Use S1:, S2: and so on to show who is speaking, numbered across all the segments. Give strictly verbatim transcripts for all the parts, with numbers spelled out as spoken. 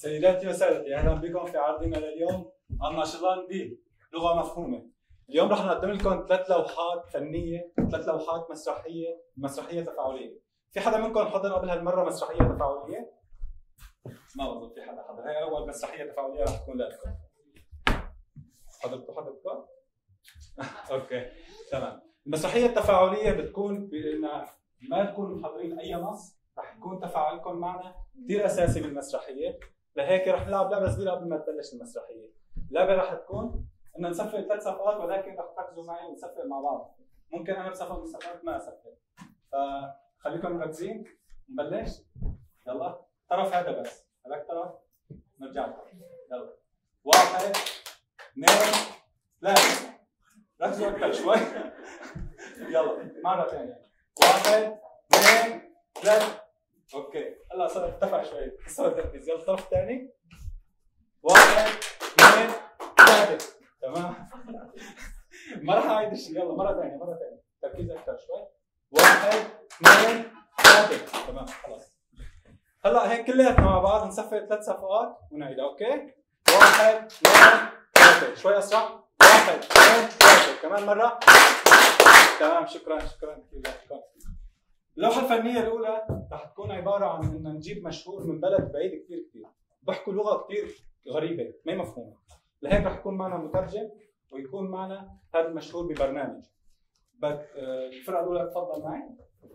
S1: سيداتي وسادتي، اهلا بكم في عرضنا لليوم عن ناشطان دي لغه مفهومه. اليوم رح نقدم لكم ثلاث لوحات فنيه، ثلاث لوحات مسرحيه، مسرحيه تفاعليه. في حدا منكم حضر قبل هالمره مسرحيه تفاعليه؟ ما بظن في حدا حضر، هي اول مسرحيه تفاعليه رح تكون لكم. حضرتوا حضرتوا؟ اوكي تمام. المسرحيه التفاعليه بتكون بانها ما تكونوا محضرين اي نص، رح يكون تفاعلكم معنا كثير اساسي بالمسرحيه، لهيك رح نلعب لعبه صغيره قبل ما تبلش المسرحيه. اللعبه رح تكون ان نصفق ثلاث صفقات، ولكن رح تركزوا معي ونصفق مع بعض. ممكن انا بصفق بصفقات ما اصفق، فخليكم مركزين. نبلش؟ يلا طرف هذا بس، هذاك طرف نرجع لطرف. يلا واحد اثنين ثلاثة، ركزوا أكثر شوي. يلا مرة ثانية، واحد اثنين ثلاثة. اوكي هلا صار ارتفع شوي، صار تركيز. يلا الطرف الثاني، واحد اثنين ثلاثة. تمام. ما راح اعيد الشيء. يلا مرة ثانية، مرة ثانية، تركيز أكثر شوي. واحد اثنين ثلاثة. تمام خلاص. هلا هيك كلياتنا مع بعض نصفق ثلاث صفقات ونعيدها. اوكي؟ واحد اثنين ثلاثة. شوي أسرع. واحد اثنين ثلاثة. كمان مرة. تمام شكرا شكرا كثير لكم. اللوحة الفنية الأولى رح تكون عبارة عن إن نجيب مشهور من بلد بعيد كثير كثير، بحكوا لغة كثير غريبة ما مفهومة، لهيك رح يكون معنا مترجم ويكون معنا هذا المشهور ببرنامج. بد الفرقة الأولى تفضل معي.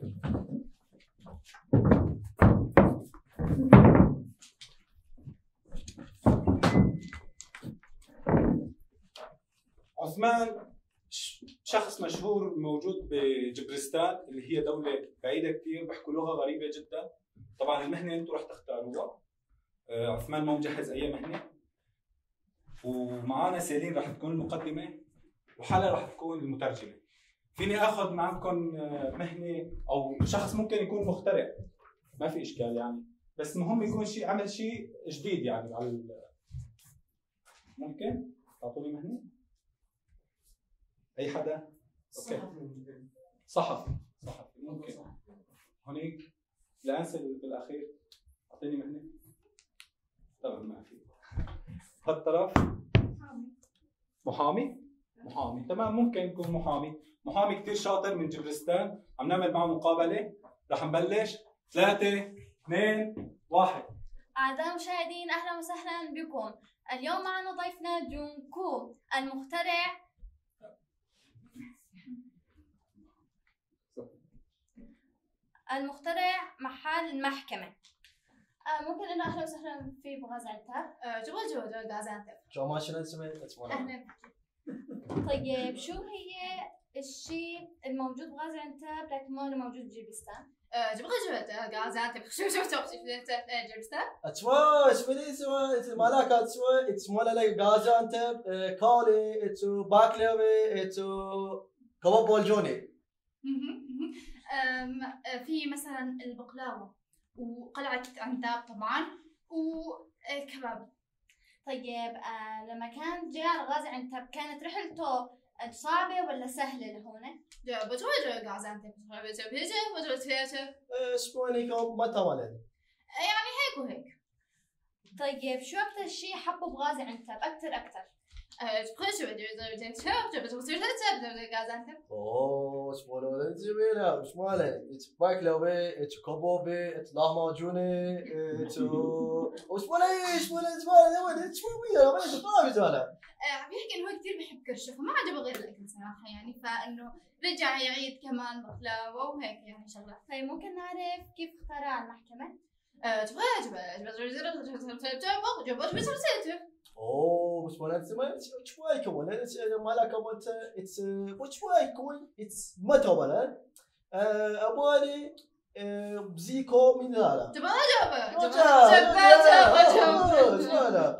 S1: عثمان شخص مشهور موجود بجبرستان اللي هي دولة بعيدة كثير، بيحكوا لغة غريبة جدا. طبعا المهنة انتم رح تختاروها. عثمان ما مجهز أي مهنة، ومعانا سيلين رح تكون المقدمة، وحلا رح تكون المترجمة. فيني آخذ معكم مهنة أو شخص ممكن يكون مخترع، ما في إشكال يعني، بس مهم يكون شيء عمل شيء جديد يعني على ال... ممكن تعطوني مهنة؟ أي حدا؟ أوكي. صحفي. صحفي ممكن. هونيك الأنسة بالأخير أعطيني مهنة. طبعا ما في. هالطرف محامي. محامي تمام، ممكن يكون محامي. محامي كثير شاطر من جبرستان، عم نعمل معه مقابلة. رح نبلش. ثلاثة اثنين واحد.
S2: أعزائي المشاهدين أهلا وسهلا بكم. اليوم معنا ضيفنا جونكو المخترع المخترع محل المحكمة. آه ممكن انه اهلا وسهلا في بغاز عنتاب.
S3: آه جوا جوا جوا غاز عنتاب.
S4: شو ما شنو اسمه؟
S2: اهلا. طيب شو هي الشيء الموجود بغاز عنتاب لكن ما هو موجود بجيبستان؟
S3: آه جوا جوا غاز عنتاب. شو شو شو شو جيبستان؟
S4: اتوا اسمه اسمه مالك اتوا اسمه لا لا غاز عنتاب كولي اتو باكلوي اتو كباب بولجوني.
S3: في مثلا البقلاوة وقلعة عنتاب طبعا والكباب.
S2: طيب آه لما كان جاء غازي عنتاب كانت رحلته صعبة ولا سهلة لهون؟
S3: جا بتوجه غازي عنتاب بتوجه بتوجه بتوجه
S4: اسموني كم ما تولد
S3: يعني هيك وهيك.
S2: طيب شو أكثر شيء حبه بغازي عنتاب أكثر أكثر؟
S3: تخش بدي بدي تشوف بدي تصير تلعب بدي غاز عنتاب.
S4: اوه اسمه انت زميله مش ماله باكلوي اتش كبابي اتش لحمه اتش اسمه ايش ولا اسمه وين شو ويا ما تعرف انا
S3: بيحكي انه هو كثير بحب كرشه فما عجبه غير الاكل صراحه يعني، فانه رجع يعيد كمان بقلاوه وهيك يعني شغلات.
S2: طيب ممكن نعرف كيف اخترع المحكمه؟
S4: اوه بس ولا اسمه شوي كمان مالك انت اتس وشوي كمان اتس متى ولا ابغالي بزيكو من هذا
S3: تبغى جواب جواب جواب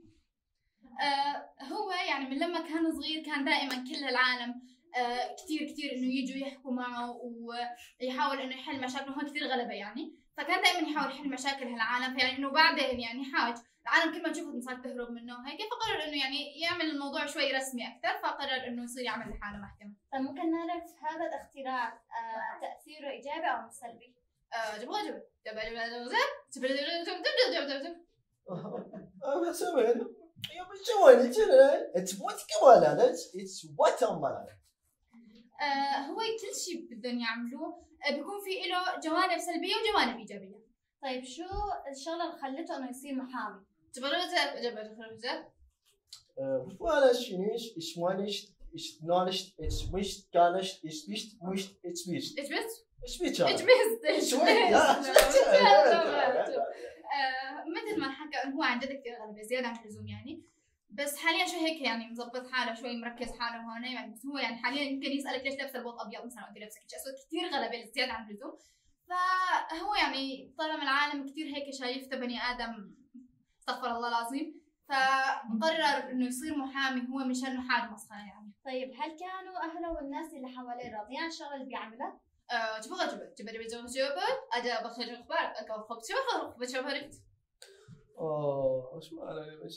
S3: هو يعني من لما كان صغير كان دائما كل العالم كثير كثير انه يجوا يحكوا معه ويحاول انه يحل مشاكله. هو كثير غلبه يعني، فكان دائما يحاول يحل مشاكل هالعالم. فيعني انه بعدين يعني حاج العالم كل ما تشوفه صار تهرب منه هيك، فقرر انه يعني يعمل الموضوع شوي رسمي اكثر، فقرر انه يصير يعمل لحاله محكمه.
S2: طيب ممكن نعرف هذا الاختراع آه تاثيره ايجابي او سلبي؟
S3: آه جبغه جبغه جبغه جبغه جبغه
S4: أنا سامعني يا بشواني ترى تبوت كمان هذا اتس وات أمال
S3: آه هو كل شيء بدهم يعملوه آه بيكون في له جوانب سلبيه وجوانب ايجابيه.
S2: طيب شو الشغله اللي خلته انه يصير محامي؟
S3: تبرزه جبرزه
S4: وأنا شنيش إشوانيش إيش نالش إيش مش كانش إيش بيش مش إيش بيش
S3: ايش بس
S4: إيش بيش
S3: ايش بس ايش مثل ما حكى انه هو عن جد كثير غلبه زياده عن اللزوم يعني. بس حاليا شو هيك يعني مظبط حاله شوي مركز حاله هون يعني. بس هو يعني حاليا يمكن يسالك ليش لابسه البوط ابيض مثلا وانت لابسه كذا اسود كثير غلبه زياده عن اللزوم. فهو يعني طالما العالم كثير هيك شايفته بني ادم استغفر الله العظيم فقرر انه يصير محامي هو مشان حاجه مسخره يعني.
S2: طيب هل كانوا اهله والناس اللي حواليه راضيين عن الشغله اللي بيعملها؟
S3: آه تبغى جبت جبت جبت جبت جبت اجا بخرج اخبار اكو خبز شو خرج بشوفرت
S4: آه إيش ما أنا مش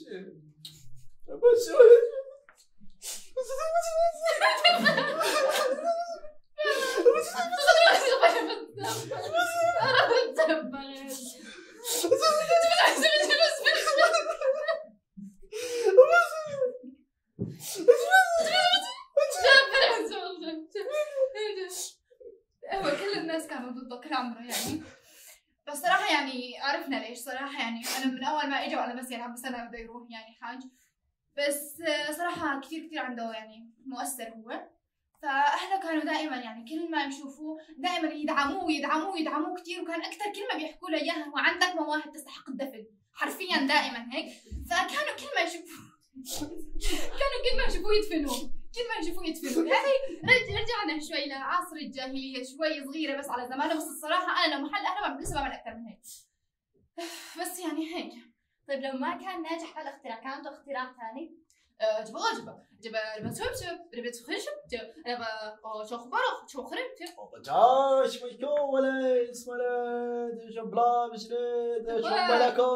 S3: هو كل الناس كانوا ضده كل عمره يعني. بس صراحة يعني عرفنا ليش صراحة يعني أنا من أول ما إجا وأنا بس يلعب بس أنا بده يروح يعني حاج. بس صراحة كثير كثير عنده يعني مؤثر هو. فأهله كانوا دائما يعني كل ما يشوفوه دائما يدعموه يدعموه يدعموه كثير. وكان أكثر كلمة بيحكوا له إياها هو عندك مواهب تستحق الدفن حرفيا دائما هيك. فكانوا كل ما يشوفوه كانوا كل ما يشوفوه يدفنوه كل ما يشوفوه يدفنوه. يعني رجع رجعنا شوي لعصر الجاهلية شوي صغيرة بس على زمانه. بس الصراحة أنا لو محل أهله لسه بعمل أكثر من هيك. بس يعني هيك.
S2: طيب لو ما كان ناجح هالاختراع كان عنده اختراع ثاني؟
S3: جبا جبا جبا بتشوف شوف ربيت خشب انا شو خبرك شو خربت
S4: وبتاش ويكو ولا اسمه لا جبلا مشرد شو ملكا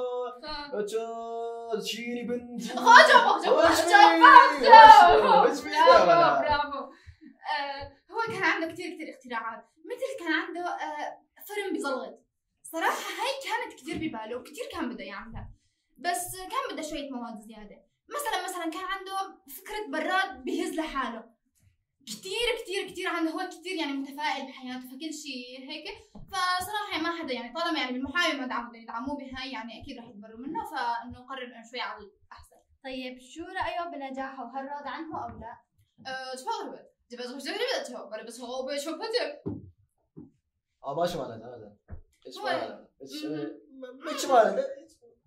S4: شيني بنت
S3: خجب خجب برافو برافو. هو كان عنده كثير كثير اختراعات. مثل كان عنده فرن بزلغط صراحة هاي كانت كثير بباله وكثير كان بده يعملها. بس كان بده شوية مواد زيادة. مثلا مثلا كان عنده فكرة براد بيهز لحاله كثير كثير كثير عنده. هو كثير يعني متفائل بحياته فكل شيء هيك. فصراحة يعني ما حدا يعني طالما يعني بالمحامي ما دعموا يدعموه بهاي يعني أكيد رح يتبروا منه. فإنه قرر إنه شوي على الأحسن.
S2: طيب شو رأيه بنجاحه وهل راضي عنه أو لا؟
S3: أه تفضل جبت غش جبت تفضل بس بس هو بشوف بدك.
S4: آه ما شو معناته هذا إيش معناته إيش إيش معناته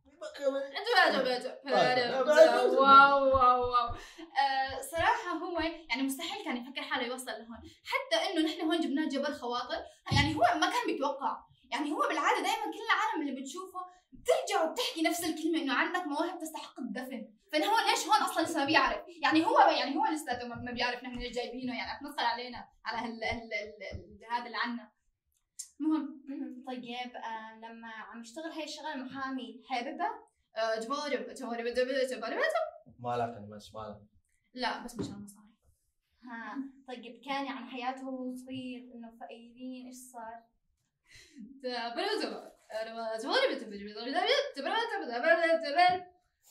S3: واو واو واو. صراحة هو يعني مستحيل كان يفكر حاله يوصل لهون. حتى انه نحن هون جبناه جبل خواطر يعني هو ما كان بيتوقع. يعني هو بالعادة دائما كل العالم اللي بتشوفه بترجع وبتحكي نفس الكلمة انه عندك مواهب تستحق الدفن. فانه هو ليش هون اصلا لسه ما بيعرف. يعني هو يعني هو لسه ما بيعرف نحن ليش جايبينه يعني عم تنصل علينا على هال هذا اللي عنا. المهم
S2: طيب آه لما عم يشتغل هاي الشغله محامي حاببها؟
S3: أه جبارب جبارب جبارب جبارب
S4: ما علاقة مش ما علاقة.
S3: لا بس مشان مصاري.
S2: ها طيب كان يعني حياته وهو صغير انه فقيرين ايش صار؟
S3: جبارب انا جبارب جبارب جبارب جبارب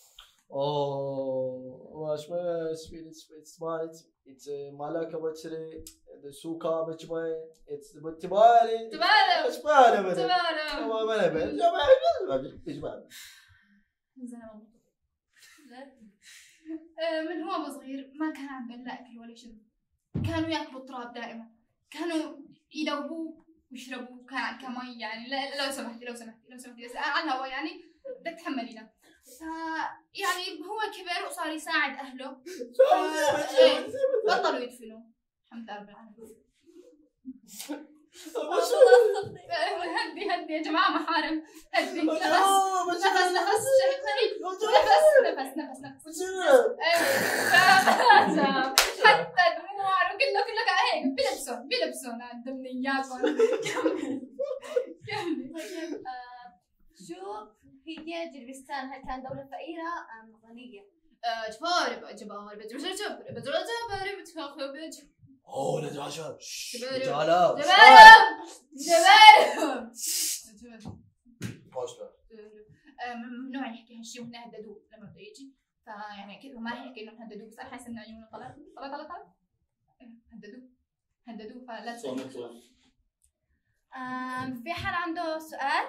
S4: اوه واش ما سويت سويت سمعت اتس مالك بتشري السوكا بتشبه اتس بتبالي
S3: تبالي
S4: ايش بالي بدل
S3: تبالي
S4: ما ما بل جماعه ايش بالي
S3: من هو صغير ما كان عنده لا اكل ولا شرب. كانوا ياكلوا التراب دائما. كانوا يدوبوه ويشربوه كان كمي يعني. لا لو سمحتي لو سمحتي لو سمحتي على الهواء يعني بدك تحملينا. ف يعني هو كبر وصار يساعد اهله. بطلوا يدفنوه الحمد لله رب العالمين. هدي هدي يا جماعة محارم هدي نفس نفس نفس نفس نفس نفس نفس حتى دموع وكله كله هيك بلبسون بلبسون الدمنيات.
S2: طيب شو هي جربستان هل كان دولة فقيرة أم غنية؟
S3: جبارب جبارب جبارب جبارب جبارب جبارب
S4: اوه لا جاشا
S3: جبارب
S4: جبارب
S3: جبارب جبارب ممنوع يحكي هالشيء وهن هددوه لما بده يجي، فيعني اكيد هو ما رح يحكي انه هددوه، بس انا حاسه انه عيونه طلعت طلع طلع طلع هددوه هددوه فلا تسألني.
S2: في حد عنده سؤال؟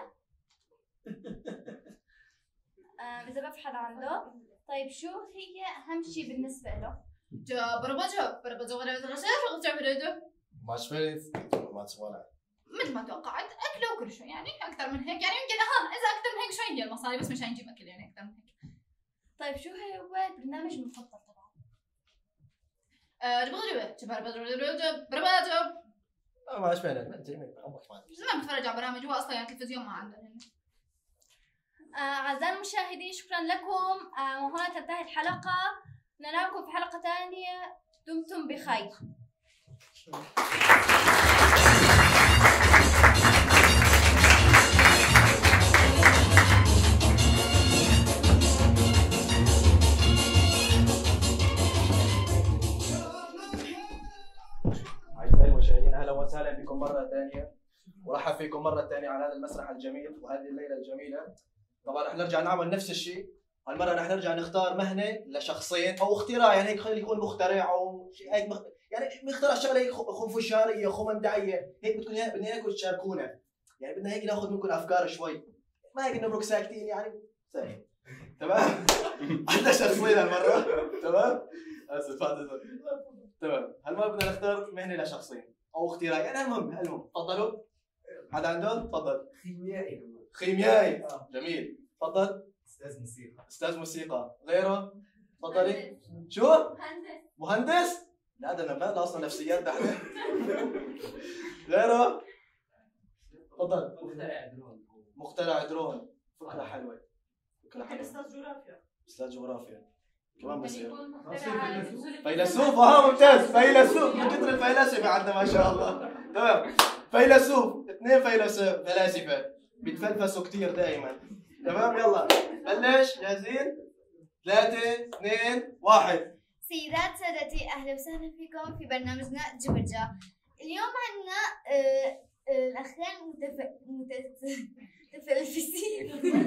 S2: إذا ما في حد عنده، طيب شو هي أهم شيء بالنسبة له؟
S3: جا بربجة بربجة بربجة بربجة بربجة
S4: ما شفت ما تسوالها
S3: مثل ما توقعت، أكل وكل شيء يعني أكثر من هيك، يعني يمكن ها إذا أكثر من هيك شوي هي المصاري، بس مش هنجيب أكل يعني أكثر من هيك.
S2: طيب شو هو البرنامج المفضل تبعه؟
S3: بربجة بربجة بربجة بربجة
S4: ما شفنا انت عمرك ما
S3: زمان بتفرج على برامج، هو اصلا يعني التلفزيون ما عندنا.
S2: آه، اعزائي المشاهدين شكرا لكم، آه، وهنا تنتهي الحلقه، نراكم في حلقه ثانيه، دمتم بخير.
S4: أعزائي المشاهدين أهلا وسهلا بكم مرة ثانية، ورحب فيكم مرة ثانية على هذا المسرح الجميل وهذه الليلة الجميلة. طبعا رح نرجع نعمل نفس الشيء، هالمرة رح نرجع نختار مهنة لشخصين أو اختراع، يعني هيك خلي يكون مخترع أو شيء هيك مخ... يعني مخترع شغلة هيك خنفشارية خمندعية، هيك بدكم بدنا إياكم تشاركونا، يعني بدنا هيك ناخذ منكم أفكار شوي، ما هيك نبرك ساكتين يعني سهل. تمام؟ عندنا شخصين هالمرة، تمام؟ آسف تمام، هالمرة بدنا نختار مهنة لشخصين أو اختراع، يعني المهم المهم تفضلوا. حدا عنده؟ تفضل.
S5: خيميائي.
S4: خيميائي، جميل، تفضل.
S5: استاذ موسيقى.
S4: استاذ موسيقى، غيره؟ تفضلي. شو؟
S2: مهندس.
S4: مهندس؟ لا ده انا مالنا اصلا نفسيات ده. غيره؟ تفضل.
S5: مخترع درون.
S4: مخترع درون، فكرة حلوة. فكرة حلوة.
S2: استاذ جغرافيا.
S4: استاذ جغرافيا. كمان بصير.
S5: فيلسوف.
S4: فيلسوف، اه ممتاز، فيلسوف، من كثر الفلاسفة عندنا ما شاء الله. تمام. فيلسوف، اثنين فيلسوف فلاسفة بيتفلسفوا كثير دائما. تمام يلا بلش، جاهزين؟ ثلاثة، اثنين، واحد.
S2: سيدات سادتي أهلا وسهلا فيكم في برنامجنا جبرجة. اليوم عندنا آه آه الأخوان متف... متف... متفلسفين.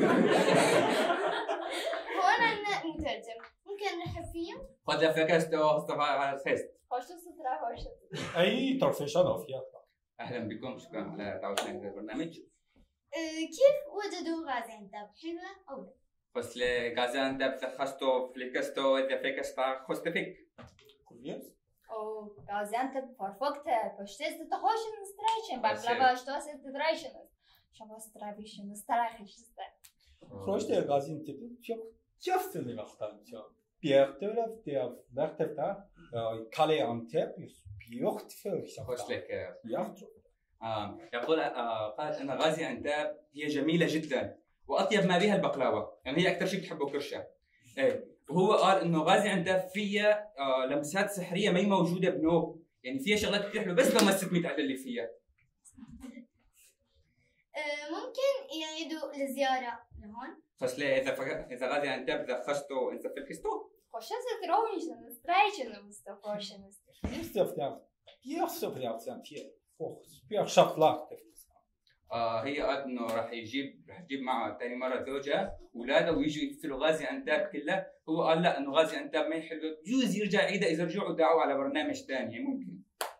S2: هون عندنا مترجم، ممكن نرحب فيهم؟
S6: قد فكستو استفاد فيست.
S2: خوش تصدر خوش.
S1: اي طرف شرف يا
S6: اهلا بكم، شكرا على دعوتنا الى البرنامج.
S2: كيف وجدوا غازيانتاب؟ حلوة أو لا؟
S6: بس لغازيانتاب خستو فليكستو اذا فيكستا خستفيك.
S1: كويس.
S2: أو غازيانتاب perfekte. Verstehst du doch auch schon streichen? Beim Blabber stoß ist streichen. Schon was streichen, streichen ist das.
S1: خرجت غازيانتاب çok çok اللي اخترت. بيختلف der Wertefter Gaziantep بيختلف.
S6: خوش لك.
S1: يختلف.
S6: آه يقول آه قالت ان غازيانتاب هي جميله جدا واطيب ما بها البقلاوه، يعني هي اكثر شيء بتحبه كرشه. ايه وهو قال انه غازيانتاب فيها آه لمسات سحريه ما هي موجوده بنوب، يعني فيها شغلات كثير حلوه بس لو ما ستميت على اللي فيها.
S2: ممكن يعيدوا الزياره لهون؟
S6: بس ليه اذا فق... اذا غازيانتاب اذا خشتو انت فلكستو
S2: خوش streichen, streichen musst du forschen.
S1: Bierstoffer. Bierstoffer sind hier. بيرشفلاك.
S6: آه هي قالت انه راح يجيب راح تجيب معه ثاني مره زوجها واولاده ويجوا يقفلوا غازيانتاب كلها، هو قال لا انه غازيانتاب ما يحلو، بجوز يرجع يعيدها اذا رجعوا دعوا على برنامج ثاني ممكن.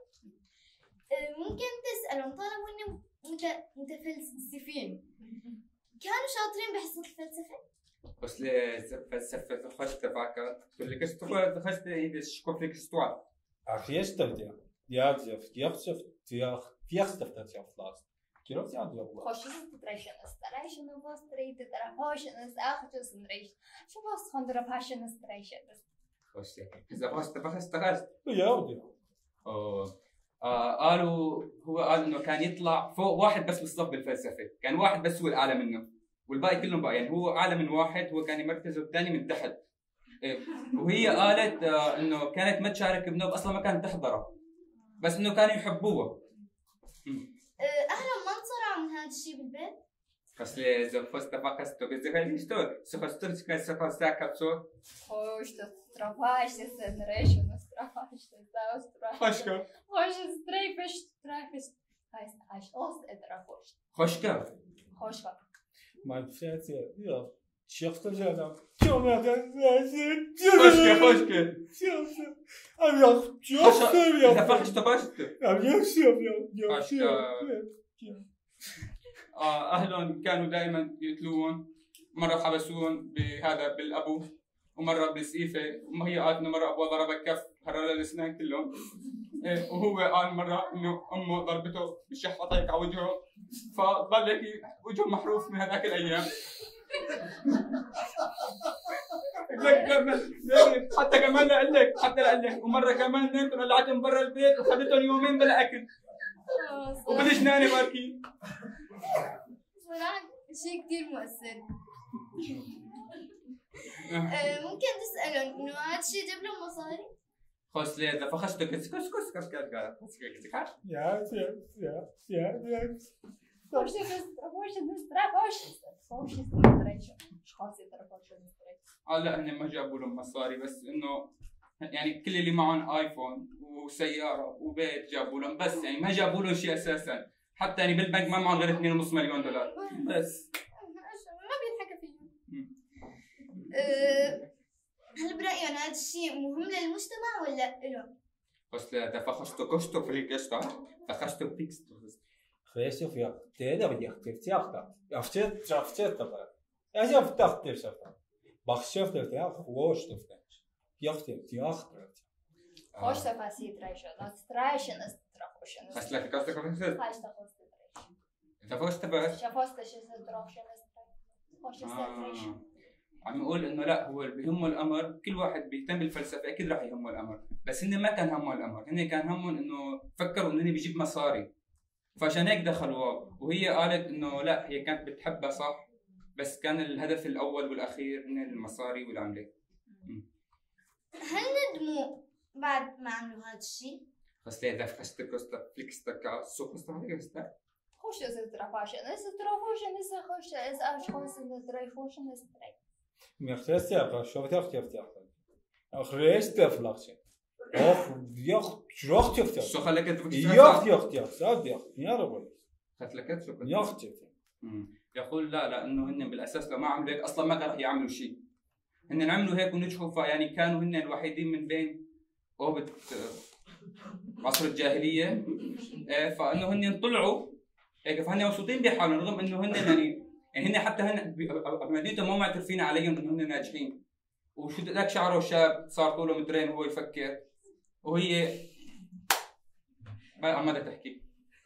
S2: ممكن تسالهم طالما انهم متفلسفين كانوا شاطرين بحصه الفلسفه؟
S6: بس لفلسفه خشت تبعك تقول لك استوى خشت ايش كوفليك استوى.
S1: اخيستر Ja, die Vierschrift, die Vierschrift hat ja Flas. Kierowca ja diabła.
S2: خوش streichen, streichen und was dreht der Passion ist auch just streichen. شو was von der Passion streichen?
S6: خوش لك. إذا خشت فخشت خشت.
S1: Ja, ودي.
S6: أوه. آه قالوا هو قال إنه كان يطلع فوق واحد بس بالصف بالفلسفة، كان واحد بس هو الأعلى منه، والباقي كلهم بقى يعني هو أعلى من واحد، هو كان يمركزه الثاني من تحت. إيه. وهي قالت آه إنه كانت ما تشارك بنوب أصلا ما كانت تحضره. بس انه كانوا يحبوها.
S2: اهلا ما انصرعوا من هذا الشيء بالبيت؟
S6: بس اذا فزت فقستو بزغل شتو سخسترت كان سخستا كابسو
S2: خوش تسترافاش تستنريش ونسترافاش تسترافاش
S6: خوشكو
S2: خوش ستريفش سترافش هاي هاي اوس ادرافوش
S6: خوشكا
S2: خوشكا
S1: Mein Pferd ja, شفت جناب شو ما
S6: خشكه خشكه
S1: شفت أبيض
S6: خش-
S1: شفت
S6: اذا
S1: أبيض
S6: فخشت بشت
S1: أبيض شفت
S6: خشكه آه اهلهم كانوا دائما يقتلوهم، مره حبسوهم بهذا بالابو ومره بالسقيفه، وهي قالت انه مره ابوها ضربها كف هرى الاسنان كلهم. إيه وهو قال مره انه امه ضربته بالشحطه هيك على وجهه، فضل هيك وجهه محروف من هذاك الايام. لك كمان حتى كمان اقول لك حتى اقول لك ومره كمان نمت طلعتهم برا البيت وخذتهم يومين بلا اكل وبالجنانه باركين.
S2: صراحة شيء كتير مؤثر. آه، ممكن تسألهم إنه هاد الشيء جاب لهم مصاري؟
S6: خلاص ليه اذا فخشت كس كس كس كس كس كس
S1: يا يا يا يا يا
S3: Forse forse forse forse forse اشخاص يترفعوا
S6: اه لا هن ما جابوا لهم مصاري، بس انه يعني كل اللي معهم ايفون وسياره وبيت جابوا لهم، بس يعني ما جابوا لهم شيء اساسا، حتى يعني بالبنك ما معهم غير اثنين ونص مليون دولار بس.
S3: ما بينحكى فيه.
S2: آه، هل برأيهم هذا الشيء مهم للمجتمع ولا إله؟
S6: بس لا فخشتو كشتو فريكشتو فخشتو بيكستو.
S1: Questo för det är det jag tycker jag tar. Jag försöker jag försöker bara. Jag jag försöker det så. Bara köpte det jag وش تفتح. Jag tycker jag tar.
S3: خوش تفاسير تريشن تريشن استراحوشن
S6: بس لك كاست كونسيست
S3: خوش تفاسير تريشن
S6: اذا فشت بس
S3: شافوست شو استراحوشن خوش تفاسير
S6: عم يقول انه لا هو اللي بيهمه الامر، كل واحد بيهتم بالفلسفه اكيد راح يهمه الامر، بس هن ما كان همه الامر، هن كان همهم انه فكروا انه بيجيب مصاري، فعشان هيك دخلوها. وهي قالت انه لا هي كانت بتحبها صح، بس كان الهدف الاول والاخير هن المصاري والعمله.
S2: هل ندموا بعد ما عملوا هذا الشيء؟
S6: بس ليه اذا فخشت كوستا فليكستا كاسو كوستا هيك
S3: خوش استراحوشن استراحوشن خوش از اشخاص استراحوشن استراح
S1: Men jag ser på så vet jag inte jag. Jag reste flaschen. Och jag jag tyckte.
S6: شو خلاك تفكر؟
S1: Jag jag jag صاد jag. يا رب.
S6: خلاك شو كنت؟
S1: Jag tyckte.
S6: يقول لا لانه هن بالاساس لو ما عملوا هيك اصلا ما كانوا رح يعملوا شيء. هن عملوا هيك ونجحوا، فيعني كانوا هن الوحيدين من بين اوبت عصر الجاهليه، فانه هن طلعوا هيك، فهن مبسوطين بحالهم رغم انه هن يعني يعني هن حتى هن بمدينتهم ما معترفين عليهم انه هن ناجحين. وشو ذاك شعره شاب صار طوله مترين وهو يفكر، وهي ما ما بدها تحكي.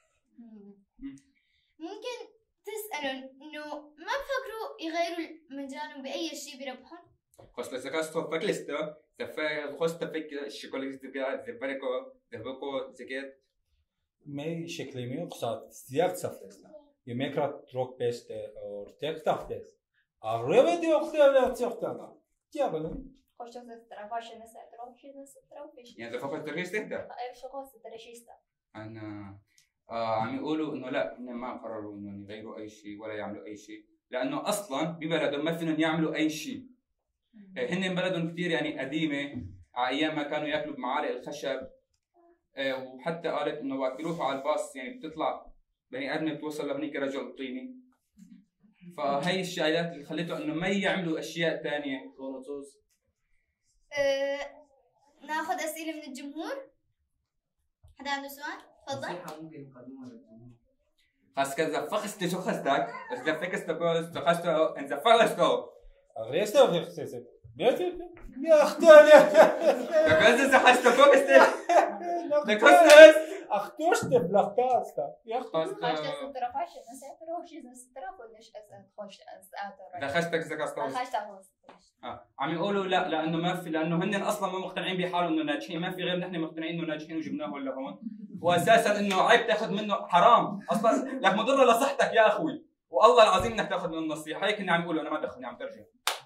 S2: ممكن تسألهم إنه ما بفكروا يغيروا مجالهم بأي شيء بيربحون؟
S6: خلاص لسه كاستو فاكلستو زفا خوست فيك الشوكولاته تبع زفريكو زفوكو زكيت
S1: Mig kyckling också stjärt saftes. Jag märker att rock bäst och täckt saftes. Arreve det också det tjockarna. Jävlar.
S3: خوش استراحوشن استراحوشن استراحوشن
S6: يعني زفوكو تركيز تهدى.
S3: ايش خاص ترشيستا
S6: انا آه عم يقولوا انه لا هن ما قرروا انهم يغيروا اي شيء ولا يعملوا اي شيء، لانه اصلا ببلدهم ما فيهم يعملوا اي شيء. هن بلدهم كثير يعني قديمه، على ايام ما كانوا ياكلوا بمعالق الخشب، وحتى قالت انه وقت يروحوا على الباص يعني بتطلع بني ادم بتوصل لهنيك رجل طيني. فهي الشغلات اللي خلته انه ما يعملوا اشياء ثانيه.
S2: أه، ناخذ أسئلة من الجمهور. حدا عنده سؤال؟ تفضل.
S5: نصيحة ممكن يقدموها للجمهور.
S6: خاص كذا فخست شو خستك؟ اذا فكست بقول خست انت فخستو.
S1: Reste och reste. Vet du? Jag اختار.
S6: Jag vet inte hur det går istället. Det kostar.
S1: Ach du ste blachkasta. Jag
S3: خوش استراحوشن استراحوشن استراحوشن خوش استراحوشن
S6: دخلتك زكاستو.
S3: خوش تفاسير
S6: اه عم يقولوا لا لانه ما في، لانه هن اصلا ما مقتنعين بحالهم انه ناجحين، ما في غير نحن مقتنعين انه ناجحين وجبناه لهون، واساسا انه عيب تاخذ منه حرام اصلا لك مضره لصحتك يا اخوي، والله العظيم انك تاخذ منه النصيحه، هيك هن عم يقولوا انا ما تاخذني عم ترجم.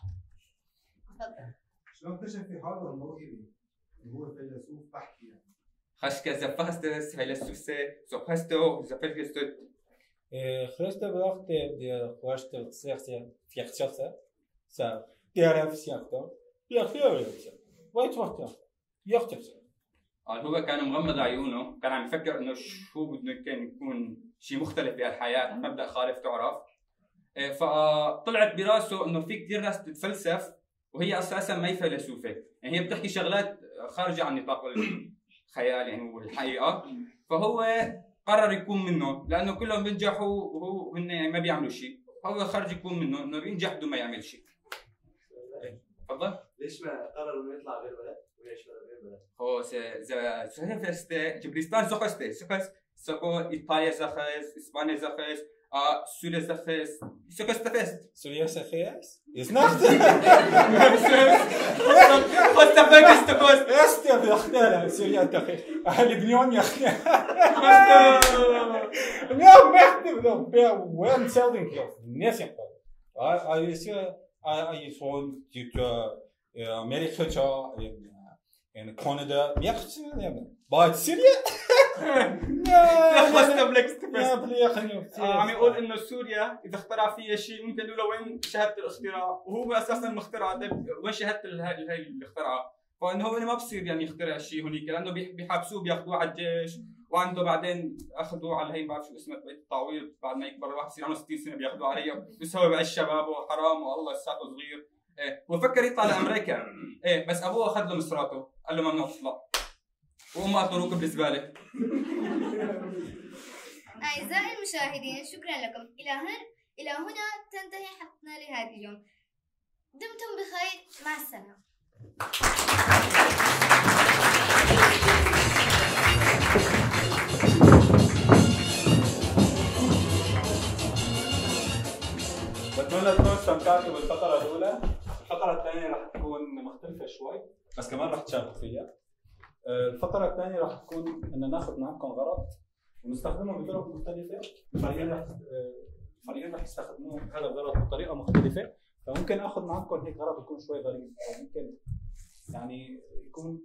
S7: شلون اكتشف في حاله الموهبه؟ هو فيلسوف بحكي يعني.
S6: خشكه زفاستس فيلسوفسه سوبستو زفلكستو.
S1: Reste brachte der första sexen fjärde så där fjärde. Jag gör det. Vad tror du? Jag tycker.
S6: قال هو كان مغمض عيونه، كان عم يفكر انه شو بده كان يكون شيء مختلف بهالحياه، مبدا خالف تعرف. فطلعت براسه انه في كثير ناس بتتفلسف وهي اساسا ما هي فيلسوفه، يعني هي بتحكي شغلات خارجه عن نطاق الخيال يعني والحقيقه، فهو قرر يكون منه لانه كلهم بينجحوا وهو هن يعني ما بيعملوا شيء، فهو خرج يكون منه انه بينجح بدون ما يعمل شيء. تفضل.
S4: ليش ما قرر انه يطلع غير بلد؟ وليش غير بلد؟
S6: هو ز ز جبرستان زخسته زخس سكو ايطاليا زخس اسبانيا زخس اه سوريا زخس زخس فيست
S1: سوريا سخيس يسنخت
S6: فست فيست كوست
S1: است يا اختي سوريا تخي لبنان يا اختي اليوم ما يخدم لهم بيع وين سيلدين كلوف الناس يقول اي اي سي اي فون ديك امريكا يعني كندا يخدم بعد سوريا
S6: فست بلكست
S1: يا بلي خلينا
S6: عم يقول انه سوريا اذا اخترع فيها شيء ممكن يقولوا وين شهاده الاختراع، وهو اساسا مخترع. وين شهاده هاي هاي اللي اخترعها؟ فانه هو ما بصير يعني يخترع شيء هنيك لانه بيحبسوه بياخذوه على الجيش، وعنده بعدين اخذوه على هي ما بعرف شو اسمها التعويض بعد ما يكبر الواحد يصير عنده ستين سنه بياخذوه عليها بس هو بعيش شباب وحرام والله لساته صغير. ايه وفكر يطلع لامريكا ايه بس ابوه اخذ له مصراته قال له ممنوع تطلع وامه اتركه بالزباله.
S2: أعزائي المشاهدين شكرا لكم. إلى هنا إلى هنا تنتهي حلقتنا لهذا اليوم. دمتم بخير، مع السلامة.
S1: بتمنى تكونوا استمتعتوا بالفقرة الأولى. الفقرة الثانية راح تكون مختلفة شوي بس كمان راح تشاركوا فيها. الفقرة الثانية راح تكون إن ناخذ معكم غرض ونستخدمه بطرق مختلفة. الفريقين راح الفريقين راح يستخدموا هذا الغرض بطريقة مختلفة، فممكن آخذ معكم هيك غرض يكون شوي غريب أو ممكن يعني يكون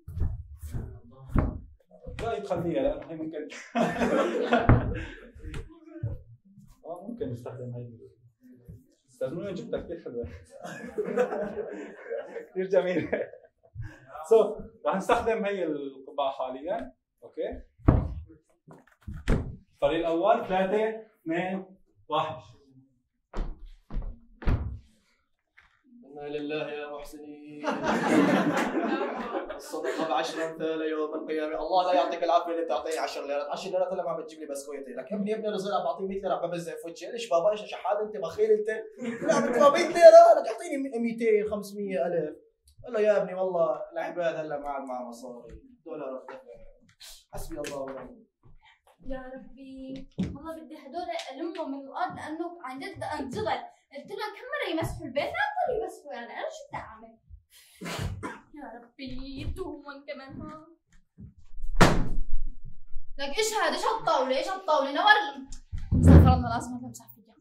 S1: لا تخليها لأنه هي ممكن آه ممكن نستخدم هاي استخدموها جبتها كثير حلوة كثير جميلة. سو so, راح نستخدم هي القبعة حاليا. اوكي الفريق الأول ثلاثة اثنين واحد.
S4: إنا لله يا محسنين. الصدقة بعشر أمثال يوم القيامة. الله لا يعطيك العافية اللي بتعطيني عشر ليرات، عشر ليرات هلا ما عم بتجيب لي بسكويتي، لك ابني ابني رزق عم بعطيه مية ليرة عم ببزق في وجهي، ليش بابا ايش شحات انت بخيل انت؟ لا عم تدفع مية ليرة، بدك تعطيني مئتين خمسمية ألف. قال له يا ابني والله العباد هلا ما عاد معها مصاري، دولار حسبي الله ونعم.
S3: يا ربي والله بدي هدول ألمهم من الأرض لأنه عن جد انجلط. قلت لهم كم مرة يمسحوا البيت؟ لا تقولي يمسحوا يعني أنا شو بدي أعمل؟ يا ربي تومن كمان ها. لك إيش هذا؟ إيش هالطاولة؟ إيش هالطاولة؟ نور استغفر الله لازم أمسح فيها.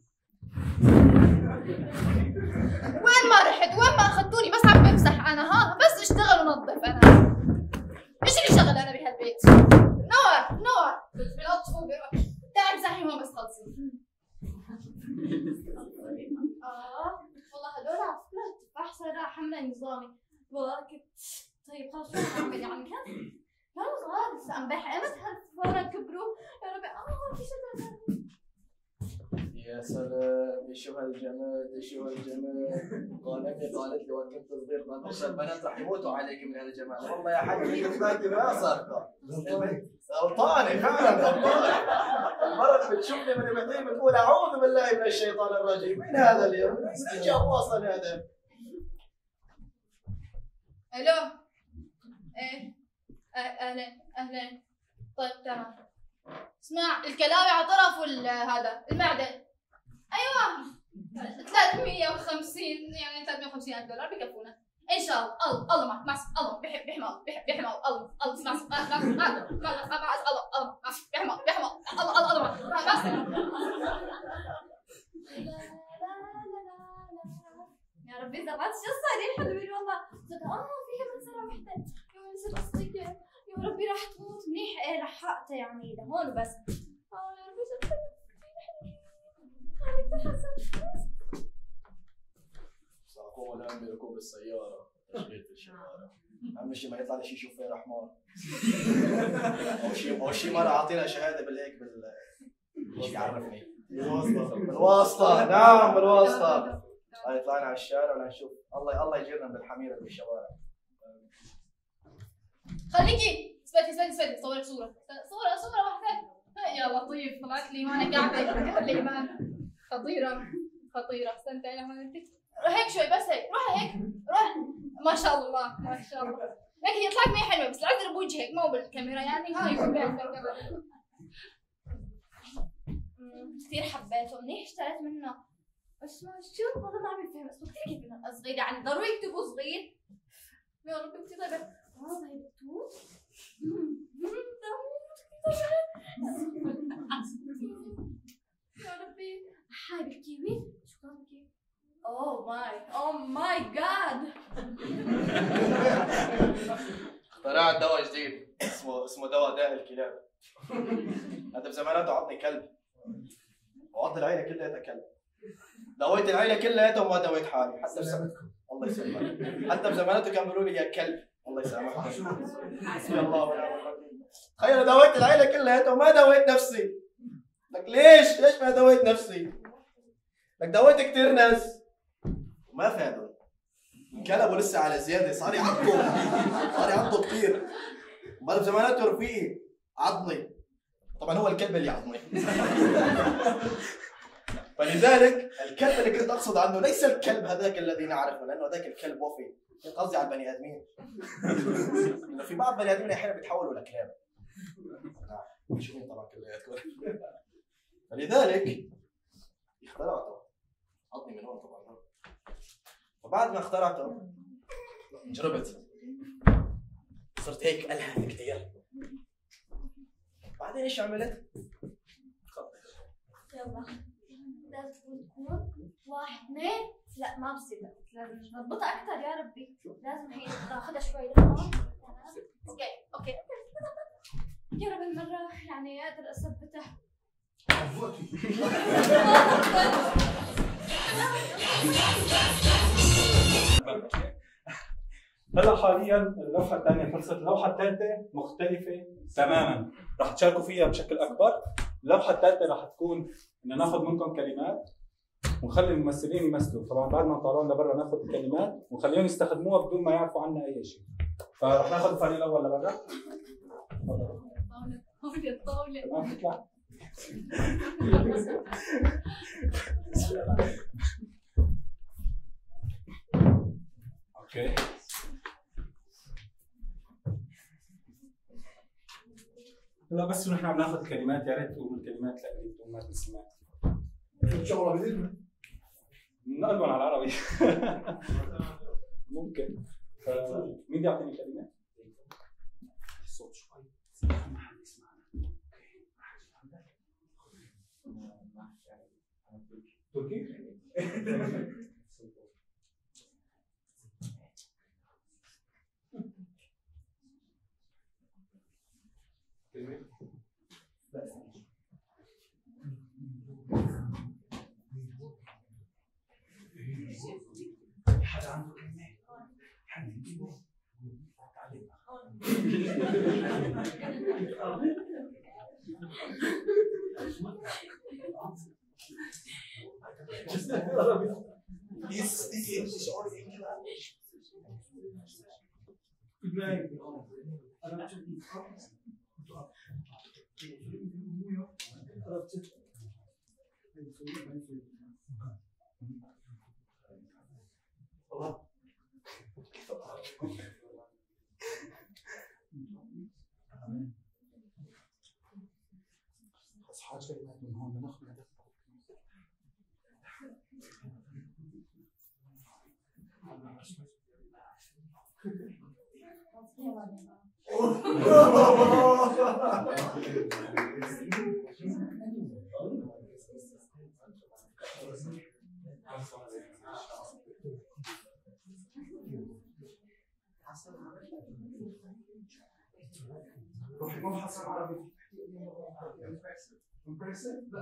S3: وين ما رحت؟ وين ما أخذتوني؟ بس عم بمسح أنا ها؟ بس اشتغل ونظف أنا. إيش اللي شغل أنا بهالبيت؟ نور نور بلطفوا بيروح تعال امسحي هون بس خلصي. اه والله هدول على فكره تفاح صار حمله نظامي والله كنت طيب خلص شو اعمل يعني كان كانوا صغار لسه امبارح امتى هالفورا كبروا يا ربي اه في شغله.
S4: يا سلام شو هالجمال شو هالجمال. قالت قالت لي وقت كنت صغير ما تخشى البنات رح يموتوا عليك من هالجمال. والله يا حاج انت ما صارت غلطانه فعلا غلطانه. المرة بتشوفني من بعدين بتقول اعوذ بالله من الشيطان الرجيم. من هذا اليوم؟ من جاب واصل هذا؟
S3: الو ايه اهلا اهلا طيب تمام. اسمع الكلاوي على طرف هذا المعدن. ايوه ثلاثمية وخمسين يعني ثلاثمية وخمسين ألف دولار بكفونا ان شاء الله. الله الله معك مع الله بيحب بيحمل بيحب بيحمل الله الله اسمع اسمع اسمع الله الله بيحمل بيحمل الله الله الله معك يا ربي زرعت شو صايرين حلوين والله. اه فيها منظرة وحدة يوم نزلت صديقة يا ربي راح تموت منيح. ايه راح حقتها يعني لهون وبس. اه يا ربي زرعت خليك تحسن.
S4: صاحبه الان بركوب السيارة تشغيل في الشوارع. اهم شيء ما يطلع لي شيء شوفير حمار او شيء او شيء مرة اعطينا شهادة بالهيك بال ايش بيعرفني. بالواسطة بالواسطة نعم بالواسطة. هاي طلعنا على الشارع ونشوف الله الله يجيرنا بالحميرة بالشوارع.
S3: خليكي اثبتي اثبتي اثبتي صورك صورة صورة صورة واحدة. يا لطيف طلعت لي وانا قاعدة كتب الإيمان. خطيرة خطيرة. استنى انا ما هيك شوي بس هيك روح هيك روح. ما شاء الله ما شاء الله. لك هي طلعت مي حلوة بس العذر بوجهك مو بالكاميرا يعني هاي كلها. كثير حبيته منيح اشتريت منه. بس ما شو والله ما عم يفهم اسمه كثير كيف صغير يعني ضروري يكتبوا صغير. يا رب كثير طيبة. اه هي بتوت. يا ربي هاي بالكيوي شوكولاتة بالكيوي. اوه ماي اوه ماي جاد.
S4: اخترعت دواء جديد اسمه اسمه دواء داء الكلاب. هذا بزماناته عطني كلب وعطني العيلة كلها كلب. دويت العيلة كلها وما دويت حالي حتى بزمانكم. الله يسلمك. حتى بزماناته كانوا بيقولوا لي يا كلب. الله يسامحك. حسبي الله ونعم الوكيل. تخيل دويت العيلة كلها وما دويت نفسي. لك ليش؟ ليش ما دويت نفسي؟ لك دويت كثير ناس وما فادوا. انقلبوا لسه على زيادة صار يعضوا صار يعضوا كثير. امال بزماناته رفيقي عضني. طبعا هو الكلب اللي عضني. فلذلك الكلب اللي كنت اقصد عنه ليس الكلب هذاك الذي نعرفه لانه هذاك الكلب وفي. كنت قصدي على البني ادمين. انه في بعض البني ادمين احيانا بيتحولوا لكلاب. نعم شو طبعا كلياتكم. فلذلك اخترعته. عضني من هون طبعا. وبعد ما اخترعته جربت صرت هيك الهث كثير. بعدين ايش عملت؟
S2: يلا لازم تكون واحد اثنين. لا ما بصير لازم نضبطها اكثر يا ربي. لازم هي ناخذها شوي لهون. اوكي اوكي يا رب المرة يعني قادر اثبتها.
S1: هلا حاليا اللوحه الثانيه خلصت. اللوحه الثالثه مختلفه تماما رح تشاركوا فيها بشكل اكبر. اللوحه الثالثه رح تكون بدنا ناخذ منكم كلمات ونخلي الممثلين يمثلوا. طبعا بعد ما نطلعهم لبرا ناخذ الكلمات ونخليهم يستخدموها بدون ما يعرفوا عنها اي شيء. فرح ناخذ الفريق الاول لبرا.
S3: طاولة الطاولة
S1: تمام تطلع. اوكي لا بس نحن عم ناخذ الكلمات يا ريت تقولوا الكلمات لألي بدون ما تسمع.
S7: ان شاء الله باذن
S1: نقلبهم على العربي. ممكن. مين بده يعطيني كلمات؟ الصوت شوي. ما حد يسمعنا. تركي؟ حد عنده كلمة؟ حد كلمة؟ This this English or English? Good night. بس حاجة كلمات من هون بناخذ هدف. روحي ما بحصل عربي. امبرسيف؟ لا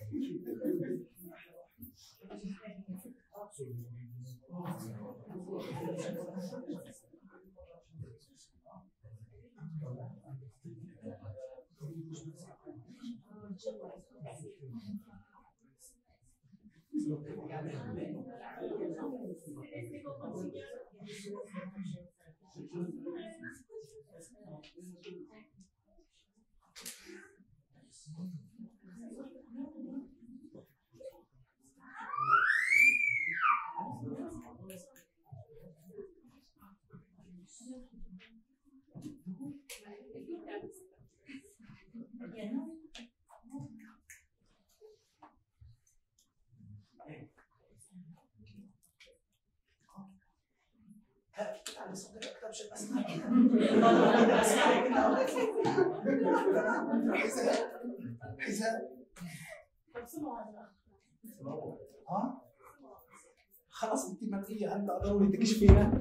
S1: ها؟ خلاص انت ملغيه هلا ضروري تكشفينا.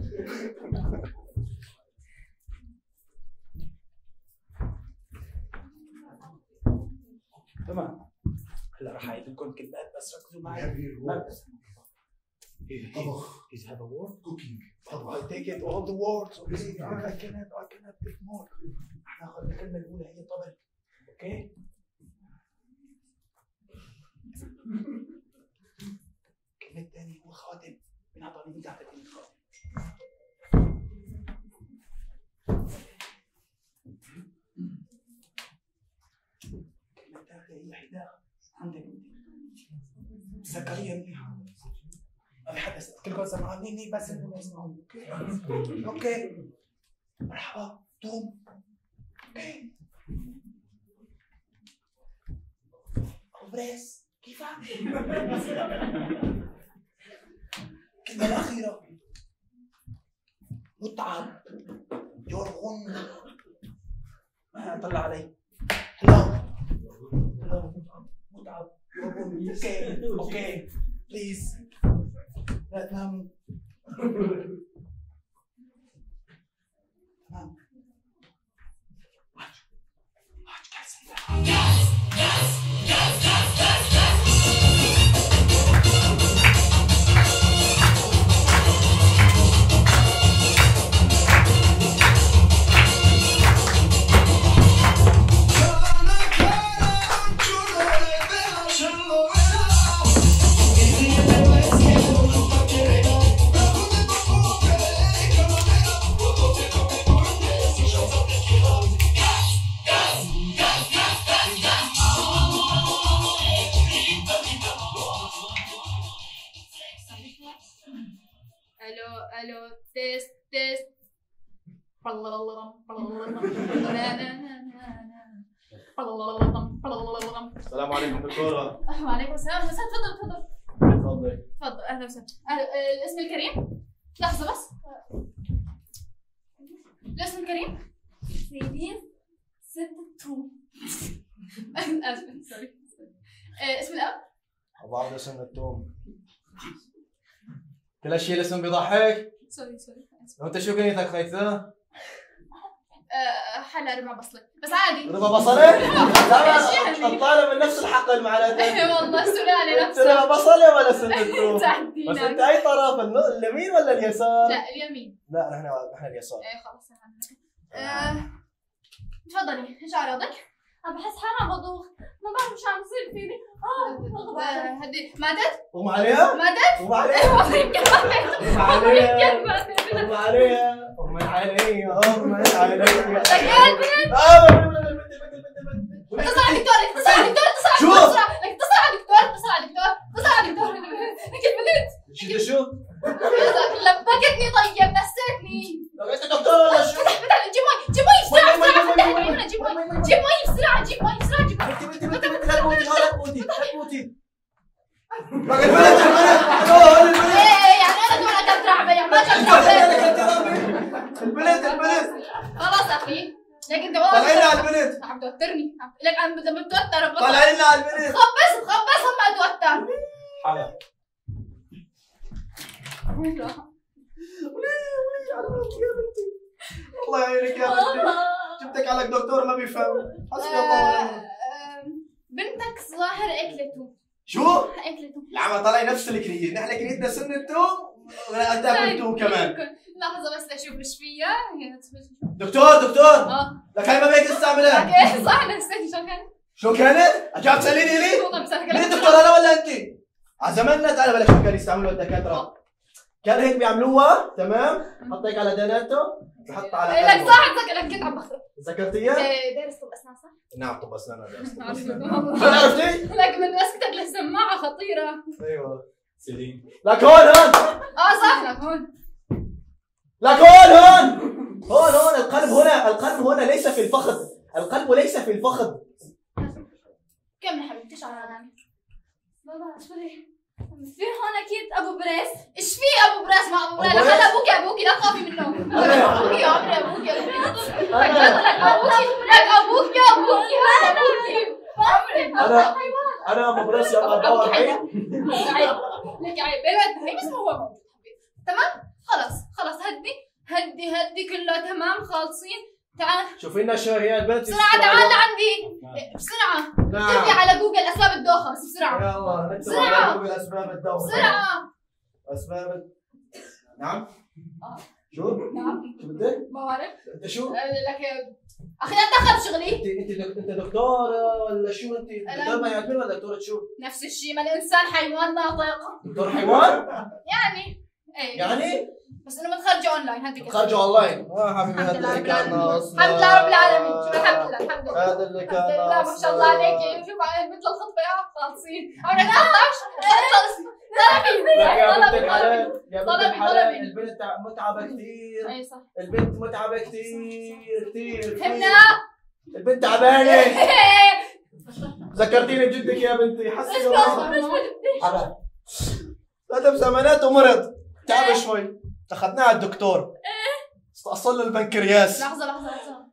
S1: تمام. هلا راح اعيد لكم كلمات بس ركزوا معي. طبخ. Is have a word? Cooking. I take it all the words. Okay. I cannot I cannot take more. احنا اخذنا الكلمة الأولى هي طبخ. اوكي؟ الكلمة الثانية هو خادم. من أعطاني إيد على كلمة خادم. الكلمة الثالثة هي حذاء. عندك زكريا منيحة. أنا حدث كلكم سمعانيني بس انتم ما يسمعوني. اوكي اوكي مرحبا توم. اوكي بريس كيفك؟ الكلمة الأخيرة متعب يرغن. ما طلع علي. هلا هلا متعب يرغن. اوكي اوكي بليز لا تناموا. تمام.
S3: الو تيست تيست.
S4: السلام عليكم دكتورة.
S3: وعليكم السلام. بس تفضل تفضل
S4: تفضلي.
S3: تفضل. اهلا وسهلا. الاسم الكريم؟ لحظة بس. الاسم الكريم؟
S2: سيدين ستة تو.
S3: اسفة سوري. اسم الاب؟
S4: أبو عبد اسم التوم. كل هالشيء الاسم بيضحك؟
S3: سوري سوري.
S4: وانت شو كنيتك خيثة؟
S3: حلا ربع بصلة بس عادي.
S4: ربع بصلة؟ لا الطالب من نفس الحقل معناته.
S3: ايه والله سلالة نفسها.
S4: ربع بصلة ولا سنة التوم؟
S3: تحدينا.
S4: بس انت اي طرف اليمين ولا اليسار؟
S3: لا اليمين.
S4: لا نحن نحن اليسار.
S3: ايه خلاص انا. تفضلي ايش اعراضك؟
S2: عم بحس حالي عم بضوخ، ما بعرف شو عم يصير فيني. اه
S3: هدي مادت؟
S4: اغمى عليها؟
S3: مادت؟
S4: اغمى عليها؟
S3: اغمى
S4: عليها اغمى عليها اغمى عليها اغمى عليها.
S3: اتصل على الدكتور اتصل على الدكتور اتصل
S4: شو؟
S3: على الدكتور اتصل على الدكتور اتصل على الدكتور اتصل على الدكتور. لك البنت
S4: شو شو؟
S3: لبكتني طيب نسيتني.
S4: لقيت الدكتور ولا شو؟
S3: فتح فتح جيب مي جيب مي بسرعة بسرعة فتح العيون جيب مي جيب مي بسرعة جيب مي بسرعة جيب مي.
S4: بنتي بنتي بنتي لا تموتي لا تموتي لا تموتي. بقى البنت البنت
S3: ايه يعني انا دون اكلت رعبة ما اكلت رعبة.
S4: البنت البنت
S3: خلاص اخي لك انت والله
S4: طلعينا على البنت.
S3: عم توترني لك انا بدي متوتر
S4: طلعينا على البنت.
S3: خبص خبص ما اتوتر.
S1: حلا
S4: الله يعينك يا بنتي. جبتك على دكتور ما بيفهم. حسبي الله ونعم.
S3: بنتك ظاهر اكلته
S4: شو؟
S3: اكلة توم.
S4: العمى طلع نفس الكريه، نحن كريتنا سن التوم ولا تاكل توم كمان.
S3: لحظة بس اشوف ايش فيها.
S4: دكتور دكتور
S3: اه
S4: لك هاي ما بدك تستعملها.
S3: اوكي صح نسيت شو كان.
S4: شو كانت؟ عجبت تساليني لي؟
S3: والله مسكر.
S4: مين الدكتور انا ولا انت؟ على زماننا تعال بلا شو كانوا يستعملوا الدكاتره. كان هيك بيعملوها تمام؟ حط هيك على داناته بحط على
S3: لك
S4: قلبه.
S3: صح اتذكر كنت عم بخرب.
S4: ذكرتيها؟
S3: إيه، دارس طب اسنان صح؟
S4: نعم طب اسنان درست طب
S3: عرفت.
S4: اسنان. شو عرفتي؟
S3: لك من مسكتك للسماعة خطيرة.
S4: ايوه
S1: سيلين.
S4: لك هون هون
S3: اه صح لك هون.
S4: لك هون هون هون هون القلب هنا، القلب هنا ليس في الفخذ، القلب ليس في الفخذ.
S3: كمل حبيبتي شو عم
S2: بابا سوري في هون اكيد ابو بريس.
S3: ايش في ابو براس ما ابو براس؟
S4: أبو
S3: لك
S4: براس؟
S3: هذا ابوكي ابوكي لا تخافي منه. ابوكي يا عمري ابوكي ابوكي. لك لك ابوكي لك ابوكي ابوكي هذا ابوكي. عمري
S4: انا انا ابو براس يا اربعة وأربعين.
S3: عيب لك عيب بلد هي بس هو موجود. تمام خلص خلص هدي هدي هدي كله تمام خالصين. تعال
S4: شوفي لنا شو هي البنت.
S3: بسرعة تعال لعندي بسرعة. اكتبي
S4: نعم
S3: على جوجل اسباب الدوخة بس بسرعة
S4: يلا نكتب
S3: بسرعة.
S4: على جوجل اسباب الدوخة.
S3: بسرعة.
S4: اسباب نعم
S3: آه.
S4: شو؟
S3: نعم
S4: شو بدك؟
S3: ما بعرف.
S4: انت شو؟
S3: لك اخي اتدخل بشغلي.
S4: انت انت دك- انت دكتوره ولا شو انت؟ دكتور بني ادمين ولا دكتوره شو؟
S3: نفس الشيء ما الانسان حيوان ناطق
S4: دكتور حيوان؟
S3: يعني ايه
S4: يعني؟
S3: بس انه متخرجة اونلاين هديك.
S4: خارجه اونلاين. اه حبيبي
S3: الحمد
S4: هذا اللي
S3: لله
S4: كان
S3: رب
S4: ناقصنا.
S3: الحمد لله رب العالمين. شو الحمد لله الحمد لله
S4: هذا اللي كان
S3: الحمد لله ما شاء الله عليكي. شوف مثل الخطبة يا خالصين. عمرك خلص خلص طلبي
S4: لا يا بنت
S3: طلبي
S4: الحلال
S3: طلبي.
S4: يا بنت
S3: طلبي،
S4: الحلال
S3: طلبي.
S4: البنت متعبه كثير.
S3: اي صح
S4: البنت متعبه كثير كثير.
S3: فهمنا.
S4: البنت تعبانه. ذكرتيني بجدك يا بنتي. حسي والله. حرام. هذا بزمانات ومرض تعب شوي. اخذناه على الدكتور استأصل له البنكرياس.
S3: لحظة لحظة لحظة.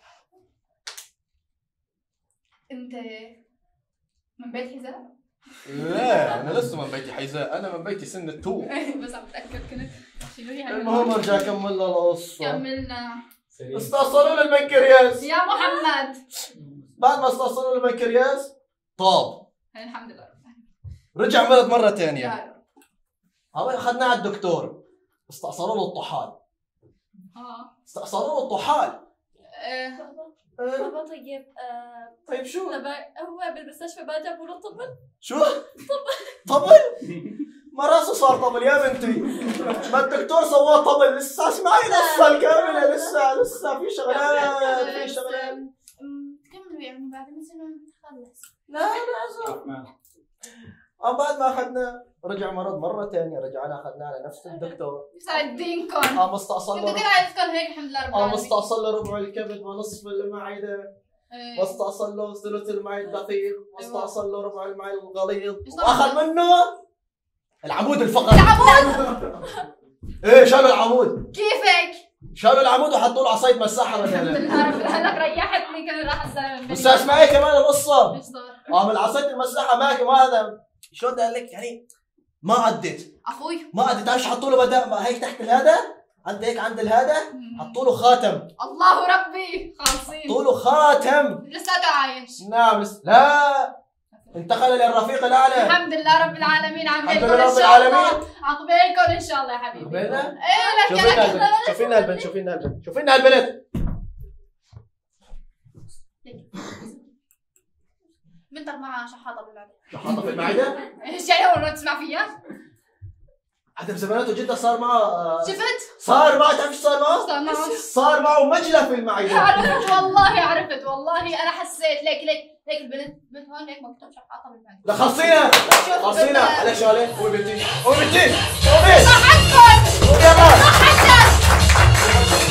S3: انت من بيت حذاء؟
S4: لا انا لسه من بيتي حيزاء، انا من بيتي سن التو.
S3: بس عم بتأكد كنت شنو هي
S4: المهم ارجع اكمل لها القصه.
S3: كملنا.
S1: سيلين.
S4: استأصلوا له البنكرياس.
S3: يا محمد
S4: بعد ما استأصلوا له البنكرياس طاب
S3: الحمد لله
S4: رجع مرض مره ثانيه.
S3: يا رب.
S4: هو اخذناه على الدكتور استأصلوا له الطحال.
S3: اه
S4: استأصلوا له الطحال.
S3: إيه.
S4: أه،
S2: بابا طيب آه،
S4: طيب شو؟
S2: لما هو بالمستشفى ما جابوا له طبل.
S4: شو؟ طبل؟ ما راسه صار طبل يا بنتي. ما الدكتور سواه طبل لسه اسمعي القصه الكامله. لسه لسه في شغلات في شغلات.
S3: أمم، كملوا يعني بعد مثلا نخلص.
S4: لا لا
S1: رحمن.
S4: أم بعد ما اخذنا رجع مرض مره ثانيه رجعنا اخذناه على نفس الدكتور.
S3: يسعد دينكم.
S4: قام استأصل
S3: كنت
S4: له
S3: كده عايزكم هيك الحمد لله رب
S4: قام
S3: العالمين.
S4: استأصل له ربع الكبد ونصف المعده
S3: إيه.
S4: واستأصل له ثلث الماء الدقيق واستأصل له ربع الماء الغليظ
S3: إيش
S4: واخذ منه العمود الفقري.
S3: العمود.
S4: ايه شالوا العمود
S3: كيفك؟
S4: شالوا العمود وحطوا له عصايه مساحه
S3: الحمد
S4: بداله.
S3: لله رب العالمين. هلك ريحتني كان راح الزلمه من
S4: بس اسمعي كمان القصه.
S3: ايش صار؟
S4: قام العصايه المساحه ما ما هذا شلون بدي اقول لك يعني ما عدت
S3: اخوي
S4: ما عدت. تعرف شو حطوا له بدل هيك تحت الهذا عند هيك عند الهذا حطوا له خاتم.
S3: الله ربي خالصين.
S4: حطوا له خاتم.
S3: لساته عايش.
S4: نعم لس... لا انتقل للرفيق الاعلى.
S3: الحمد لله رب العالمين.
S4: الحمد
S3: عقبالكم
S4: لله
S3: ان
S4: رب
S3: شاء الله.
S4: العالمين.
S3: عقبالكم ان شاء الله يا حبيبي.
S4: عقبالنا؟
S3: ايه لك
S4: شوفي لنا
S3: لك
S4: البنت شوفي لنا البنت شوفي لنا البنت شوفي لنا البنت.
S3: بنتك معها شحاطه بالمعده.
S4: شحاطه في المعده؟
S3: ايش يعني اول مره تسمع فيها؟
S4: حتى بزماناته جدا صار معه آه،
S3: شفت؟
S4: صار معه تعرف شو صار معه؟
S3: صار معه.
S4: صار معه مجلة في المعدة.
S3: عرفت والله عرفت والله انا حسيت ليك ليك ليك البنت بنت هون ليك مكتوب شحاطه بالمعده.
S4: لا خلصينا
S3: شوف
S4: خلصينا
S3: البنت-
S4: على شغله. قومي بنتي قومي بنتي قومي
S3: ضحكتكم
S4: قومي يلا.
S3: ضحكتك.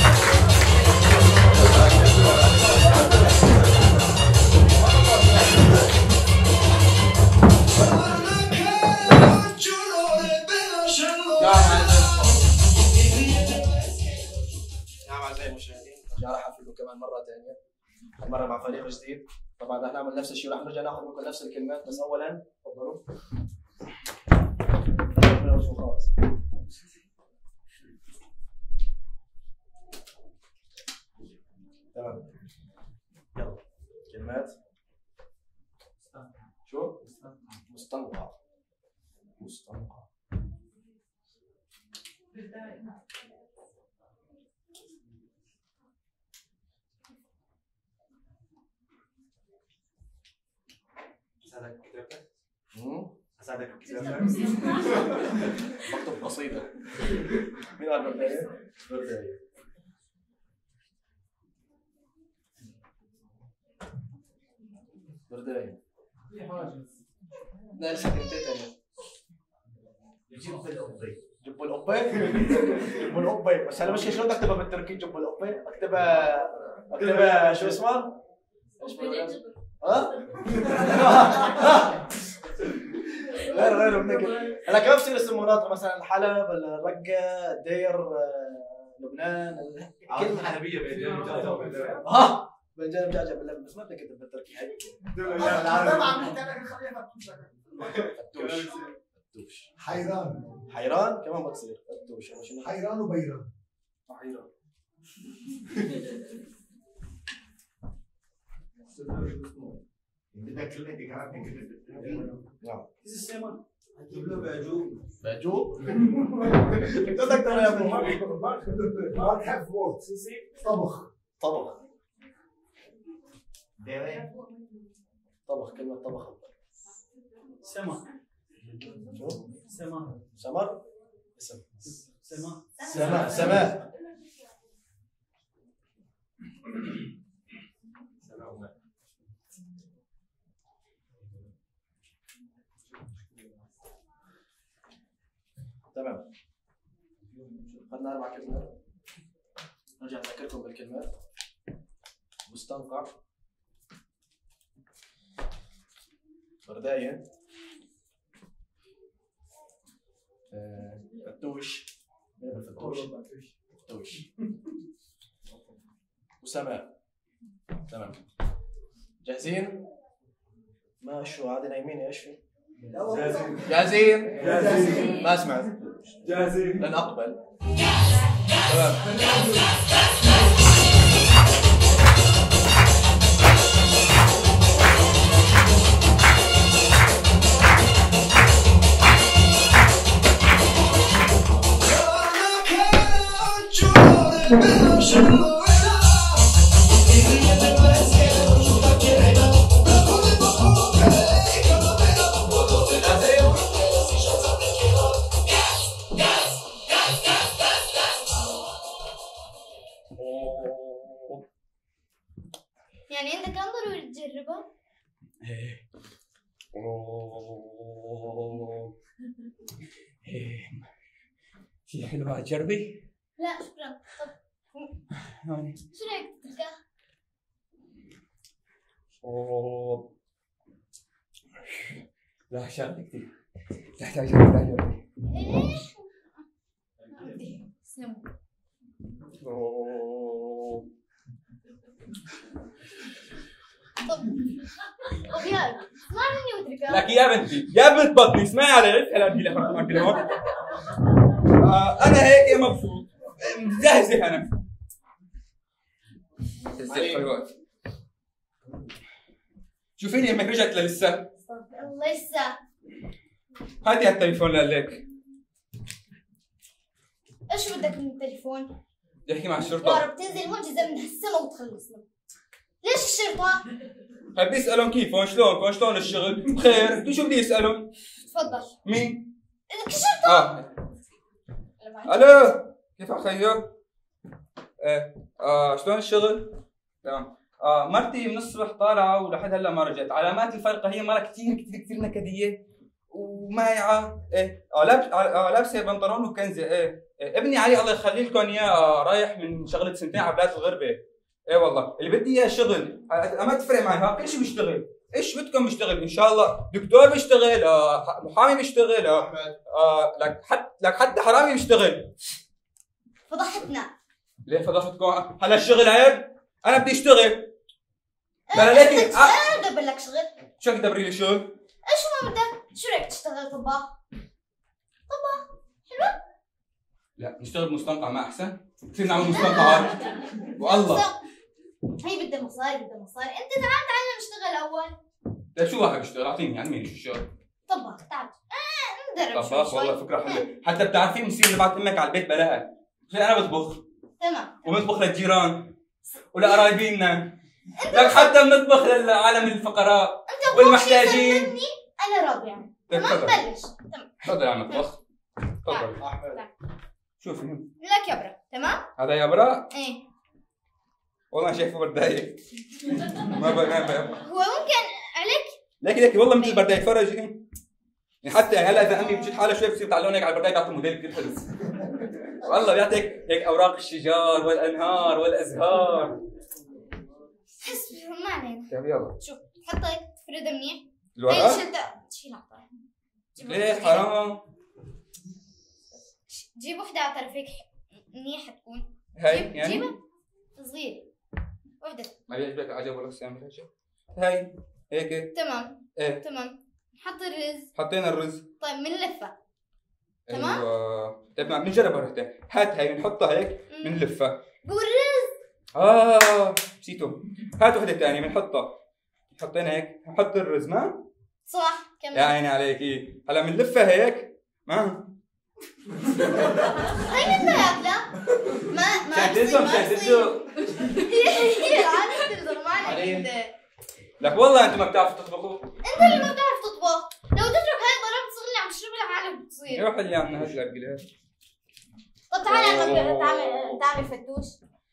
S4: نعم أعزائي المشاهدين رجع راح أفيدكم كمان مرة ثانية المرة مع فريق جديد. طبعا رح نعمل نفس الشيء ورح نرجع ناخذ منكم نفس الكلمات. بس أولا تفضلوا خلاص. تمام يلا كلمات. شو؟ مستنقع.
S7: اساعدك كتابتك؟
S4: مم.
S7: اساعدك كتابتك؟
S4: بكتب قصيدة. مين قال برداية؟ برداية. برداية. لا لسه كنتيت أنا.
S7: جيب القبي.
S4: جب القبة؟ جب القبة، بس أنا مش شلون أكتبها بالتركي جب القبة؟ أكتبها أكتبها شو اسمها؟ ها؟ غير غير منك. هلا كيف بصير اسم مناطق مثلا حلب، الرقة، الدير، لبنان،
S7: كلمة حلبية بين
S4: ها بنجان مجعجع باللبن، بس ما بدك تكتب بالتركي هاي. فتوش فتوش
S8: حيران
S4: حيران كمان بتصير فتوش. شنو
S8: حيران وبيران
S4: حيران؟
S7: بدك كلمتي كمان
S4: نعم
S7: السيمان اجيب له بعجوب
S4: بعجوب؟ انت بدك ترى يا ابن
S8: ما تحب وورد طبخ
S4: طبخ
S7: ديري
S4: طبخ كلمة طبخ.
S1: سما
S4: شو؟
S1: سما
S4: سمر؟ اسم
S1: سما
S4: سماء سماء. تمام. خدنا أربع كلمات. نرجع نذكركم بالكلمات. مستنقع، برداية، فتوش، فتوش فتوش وسماء. تمام. جاهزين؟ ما شو عادي نايمين ايش في؟
S7: جاهزين
S4: جاهزين؟
S7: جاهزين
S4: ما سمعت.
S7: جاهزين
S4: لن اقبل. تمام.
S2: يعني انت كان ضروري تجربه؟
S6: ايه اوه ايه شي حلوة تجربي؟
S2: لا شكرا. طب
S6: يعني
S2: شو رايك تتركها؟
S6: اوه لا شغلة كثير تحتاج تجربي.
S2: ايش؟
S3: سمو.
S6: اوه
S2: طب طب يا ما مني وتركها.
S6: لك يا بنتي يا بنت بطني اسمعي علي الكلام اللي لك اليوم. انا هيك مبسوط مزهزه انا زي حلوات. شوفيني امك رجعت للسه.
S2: الله لسه.
S6: هاتي هالتليفون لك.
S2: ايش بدك من التليفون؟
S6: بدي احكي مع
S2: يا
S6: الشرطه.
S2: رب تنزل معجزه من هالسما وتخلصنا. ليش الشرطه؟
S6: هل بيسالون كيفهم شلونكم شلون الشغل بخير؟ انتو شو بدي يسالون؟
S2: تفضل.
S6: مين؟
S2: الشرطه.
S6: اه الو كيف خيو؟ ايه اه شلون الشغل؟ تمام. اه مرتي من الصبح طالعه ولحد هلا ما رجعت، علامات الفرقه هي مره كثير كثير كثير نكديه ومايعه. ايه اه لابس اه لابسه بنطلون وكنزه. ايه, إيه. ابني علي الله يخلي لكم اياه آه رايح من شغله سنتين على بلاد الغربه. ايه والله اللي بدي اياه شغل ما تفرق معي ها كل شيء بيشتغل. ايش بدكم بيشتغل ان شاء الله. دكتور بيشتغل آه محامي بيشتغل آه آه لك حتى لك حتى حرامي بيشتغل.
S2: فضحتنا.
S6: ليه فضحتكم؟ هلا الشغل عيب؟ انا بدي اشتغل. لا ليكي
S2: انا بدبر لك شغل.
S6: شو بدك تدبري لي شغل؟
S2: ايش ما بدك؟ شو رايك تشتغل طباخ؟ طباخ حلو؟
S6: لا نشتغل مستنقع ما احسن؟ نصير نعمل مستنقعات والله.
S2: هي بدها مصاري بدها مصاري، انت تعال تعال نشتغل اول.
S6: طيب شو واحد بيشتغل؟ اعطيني عن مين شو الشغل؟
S2: طباخ تعال. اه
S3: نجرب شوي
S6: طباخ والله
S3: شوي.
S6: فكره حلوه، حتى بتعرفي مصير نبعث امك على البيت بلاها، عشان انا بطبخ
S3: تمام.
S6: وبنطبخ للجيران ولقرايبينا، لك حتى بنطبخ للعالم الفقراء
S3: انت
S6: والمحتاجين.
S3: مني انا راضي يعني.
S6: طيب
S3: تمام
S6: تفضل
S3: بلش. تمام.
S6: تفضل يا عم طبخ. تفضل
S7: احمد
S6: شوفي
S3: لك يا برا. تمام.
S6: هذا يا براء
S3: ايه
S6: والله شايفه بردايق ما ب... ما ب...
S3: هو ممكن عليك.
S6: لكن لكن والله مثل البردايق فرج يعني حتى يعني هلا اذا امي بتشد حالها شوي بتصير تعلقون هيك على البردايق بيعطي موديل كثير حلو والله بيعطيك هيك اوراق الشجار والانهار والازهار.
S3: حسب ما علينا.
S6: طيب يلا
S3: شوف حطيت تفردها منيح. هي
S6: الورقه
S3: شلتها شيلها طيب.
S6: ليه حرام
S3: جيب وحدة على طرفك منيحة تكون.
S6: هاي
S3: جيب
S6: يعني
S3: جيبها صغير. وحدة.
S6: ما بيعجبك عجب ولا سامر هاي هيك
S3: تمام.
S6: ايه
S3: تمام. نحط الرز.
S6: حطينا الرز
S3: طيب بنلفها. تمام.
S6: ايوه طيب ما بنجربها رحتين هات هاي بنحطها هيك بنلفها
S3: والرز.
S6: اه نسيته هات وحده ثانيه بنحطها حطينا هيك نحط الرز ما
S3: صح كمل.
S6: يا عيني عليك ايه هلا بنلفها هيك ما
S3: هي انت ياكلها. ما ما
S6: مشان تلزم مشان تلزم
S3: هي هي العالم تلزم ما عليك انت.
S6: لك والله انتم ما بتعرفوا تطبخوا
S3: انت اللي ما بتعرف تطبخ. لو تترك هاي الضرب تصير اللي عم تشرب العالم بتصير.
S6: روح اللي عم نهز لك
S3: طب تعالي انا تعمل تعمل فتوش.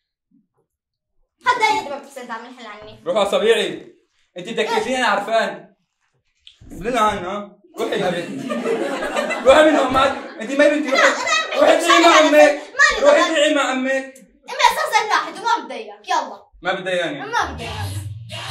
S3: حتى انت ما بتحسن تعمل حل عني.
S6: روح اصابيعي انت بتكتفيني انا عرفان لنا عنا روحي يا بنت روحي من امك انت ما بنتي روحي روحي ادعي مع امك روحي ادعي مع امك.
S3: امي اساسا واحد وما بتضايقك يلا.
S6: ما بتضايقني
S3: ما بتضايقك.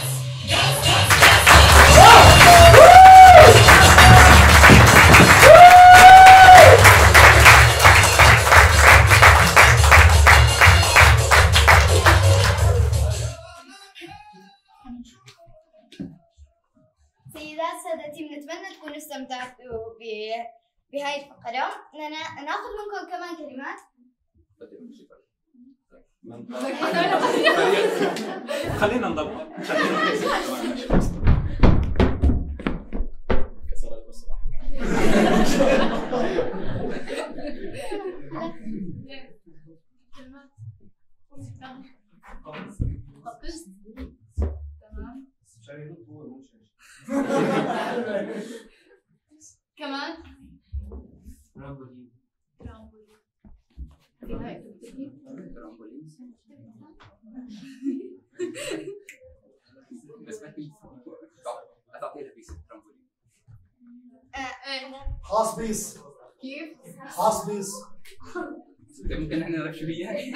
S3: سيدات سادتي بنتمنى تكونوا استمتعتوا بهاي الفقرة. بدنا ناخذ منكم كمان كلمات.
S1: خلينا نضبط كسر المسرح
S3: كمان
S5: ترامبولين
S6: بس ما في تعطيها بيس ترامبولين
S8: خاص بيس
S3: كيف؟
S8: خاص بيس
S6: ممكن احنا نعرف شو هي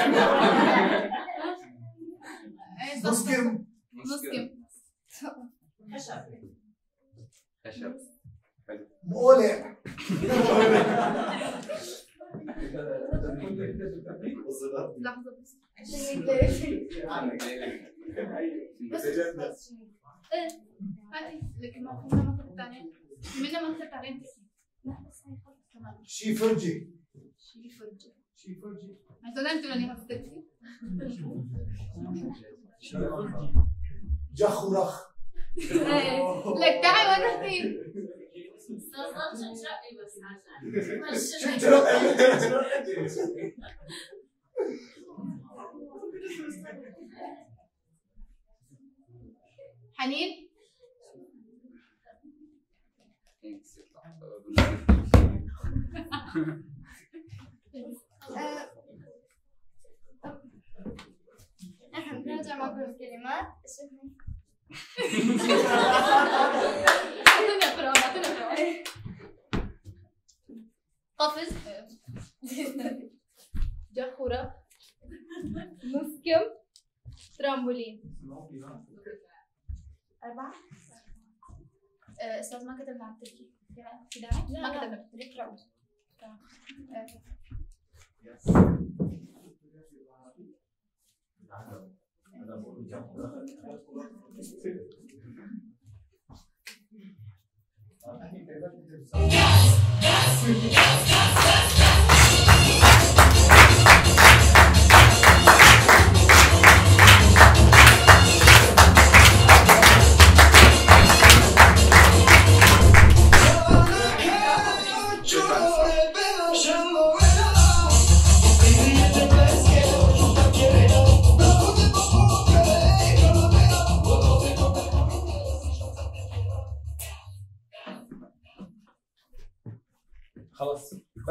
S8: مسكم
S3: مسكم.
S6: خشب خشب
S8: مولع
S3: لحظة بس. بس هاي لكن ما كنا ما كنت ثانية منا ما كنت عليه. لا بس هاي خلص كمان.
S8: شي فرجي
S3: شي فرجة.
S8: شي فرجي
S3: انتوا انتوا اللي هستفيد.
S8: جخ ورخ
S3: لك تعي وانا احكي. حنين احنا بنرجع معكم الكلمات. اعطينا قراءة اعطينا قراءة. قفز جخورة مسكم ترامبولين. أربعة. أستاذ ما كتبنا على التركي في داعي؟ ما كتبنا ليك رعب.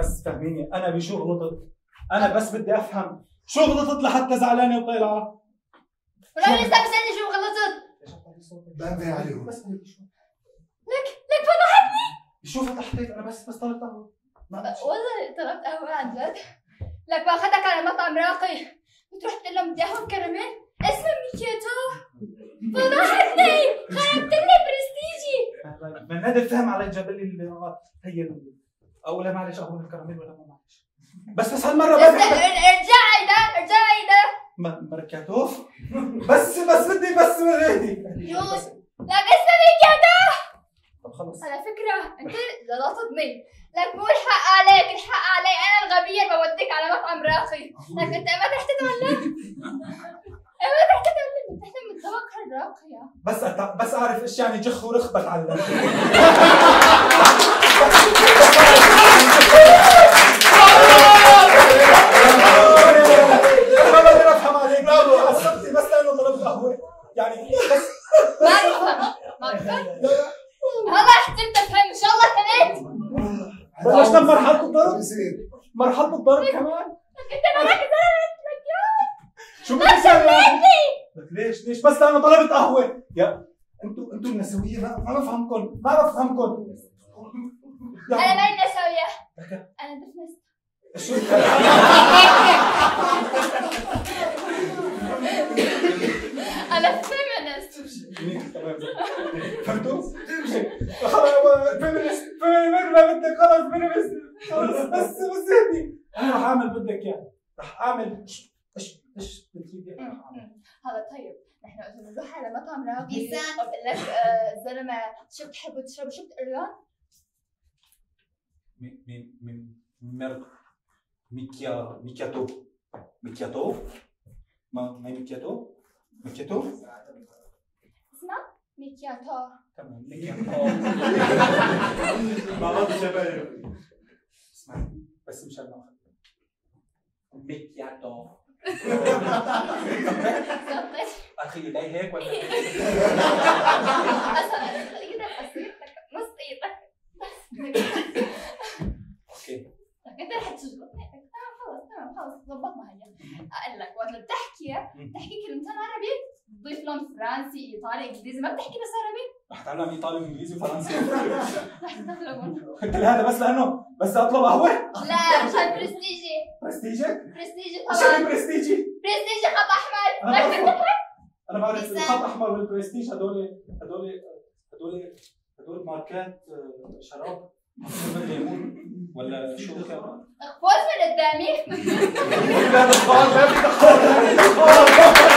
S1: بس فهميني انا بشو غلطت؟ انا بس بدي افهم شو غلطت لحتى زعلانه وطالعه؟
S3: ولو لسه بسألني شو غلطت؟
S8: بنبه عليهم.
S1: بس
S3: لك لك فضحتني.
S1: شو فتحتك؟ انا بس بس طلبت قهوه.
S3: والله طلبت قهوة عن جد. لك باخذك على مطعم راقي بتروح تقول لهم بدي قهوة كراميل اسمه ميكياتو. فضحتني خربت لي برستيجي.
S1: من هذا الفهم على جاب لي ال- هي ال- او لا معلش قهوه الكراميل ولا ما معلش. بس بس هالمره
S3: بس ارجع عيدا ارجع عيدا.
S1: ماركاتوف بس بس بدي بس بدي
S3: يوس لك اسمه ميكياتو.
S1: طب خلص
S3: على فكرة انت زلطتني. لك مو الحق عليك الحق علي انا الغبية اللي بوديك على مطعم راقي. لك انت ما رح تتولد ما رح تتولد بتحلم بالطبق هالراقية.
S1: بس أتع... بس اعرف ايش يعني جخ ورخ بتعلم. ما بقدر افهم عليك عصبتي بس لانه طلبت قهوه يعني بس
S3: ما بفهم ما بفهم. هلا احتمت افهم ان شاء الله تنيت.
S1: بلشنا بمرحله الضرب
S8: بصير
S1: مرحله الضرب كمان.
S3: انت معك زلمة.
S1: شو بدك يعني؟ ليش ليش بس لانه طلبت قهوه يا انتوا انتوا النسويه ما ما بفهمكم ما بفهمكم.
S3: انا ماني نسوية انا دفنست.
S1: شو
S3: انا فيمينست.
S1: تمام فهمتوا؟ فيمينست فيمينست ما بدك خلص فيمينست خلص بس بس هدي انا رح اعمل بدك اياه رح اعمل ايش ايش ايش بتريدي انا رح اعمل.
S3: هلا طيب نحن اذا بنروح على مطعم راقي
S2: إنسان.
S3: بقول لك آه، زلمه شو بتحبوا تشربوا شو بتقول لهم؟
S1: من من من مر ميكيا ميكياتو ميكياتو ما ما ميكياتو ميكياتو
S3: اسمها ميكياتو.
S1: تمام ميكياتو ما بعرف شباب اسمعي بس مشان ما ميكياتو اخي لا هيك ولا
S3: اصلا ايدك قصيرتك نص ايدك
S1: اوكي
S3: لك انت رح تشغلني. تمام خلص تمام خلص ظبطنا هيا. اقول لك وقت اللي بتحكي بتحكي كلمتين عربي تضيف لهم فرنسي ايطالي انجليزي ما بتحكي بس عربي.
S1: رح اتعلم ايطالي وانجليزي وفرنسي.
S3: رح تدخلهم.
S1: قلت لي هذا بس لانه بس اطلب قهوه.
S3: لا مشان برستيجي
S1: برستيجك؟
S3: برستيجي
S1: ايش يعني
S3: طبعا
S1: برستيجي؟
S3: برستيجي خط احمر.
S1: انا
S3: لك
S1: بعرف انا بعرف
S2: إنسان.
S1: الخط الاحمر والبرستيج هدول هدول هدول هدول ماركات آه، شراب ليمون ولا شو كمان؟
S3: فوز من قدامي.
S1: لا دخان لا في دخان